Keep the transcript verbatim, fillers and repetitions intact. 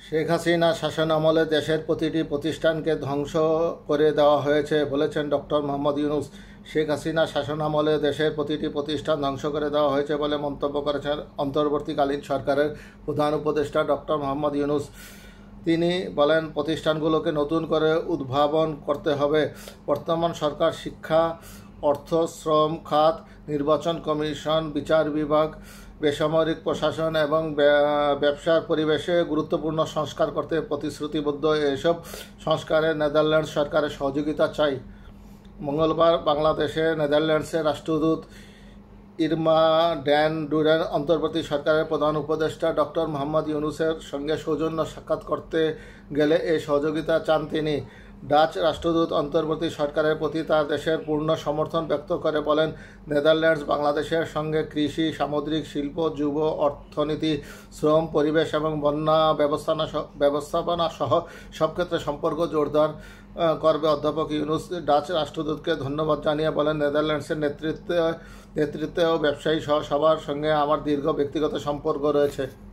শেখ হাসিনা শাসনামলে দেশের প্রতিটি প্রতিষ্ঠানকে ধ্বংস করে দেওয়া হয়েছে বলেছেন ডক্টর মোহাম্মদ ইউনূস। শেখ হাসিনা শাসনামলে দেশের প্রতিটি প্রতিষ্ঠান ধ্বংস করে দেওয়া হয়েছে বলে মন্তব্য করেছেন অন্তর্বর্তীকালীন সরকারের প্রধান উপদেষ্টা ডক্টর মোহাম্মদ ইউনূস। তিনি বলেন, প্রতিষ্ঠানগুলোকে নতুন করে উদ্ভাবন করতে হবে। বর্তমান সরকার শিক্ষা, অর্থ, শ্রম খাত, নির্বাচন কমিশন, বিচার বিভাগ, বেসামরিক প্রশাসন এবং ব্যবসার পরিবেশে গুরুত্বপূর্ণ সংস্কার করতে প্রতিশ্রুতিবদ্ধ। এসব সংস্কারে নেদারল্যান্ডস সরকারের সহযোগিতা চাই। মঙ্গলবার বাংলাদেশে নেদারল্যান্ডসের রাষ্ট্রদূত ইরমা ড্যান ডুরেন অন্তর্বর্তী সরকারের প্রধান উপদেষ্টা ডক্টর মোহাম্মদ ইউনূসের সঙ্গে সৌজন্য সাক্ষাৎ করতে গেলে এই সহযোগিতা চান তিনি। ডাচ রাষ্ট্রদূত অন্তর্বর্তী সরকারের প্রতি তার দেশের পূর্ণ সমর্থন ব্যক্ত করে বলেন, নেদারল্যান্ডস বাংলাদেশের সঙ্গে কৃষি, সামুদ্রিক শিল্প, যুব অর্থনীতি, শ্রম, পরিবেশ এবং বন্যা ব্যবস্থাপনা ব্যবস্থাপনা সহ সব ক্ষেত্রে সম্পর্ক জোরদার করবে। অধ্যাপক ইউনূস ডাচ রাষ্ট্রদূতকে ধন্যবাদ জানিয়ে বলেন, নেদারল্যান্ডসের নেতৃত্বে নেতৃত্বে ও ব্যবসায়ী সহ সবার সঙ্গে আমার দীর্ঘ ব্যক্তিগত সম্পর্ক রয়েছে।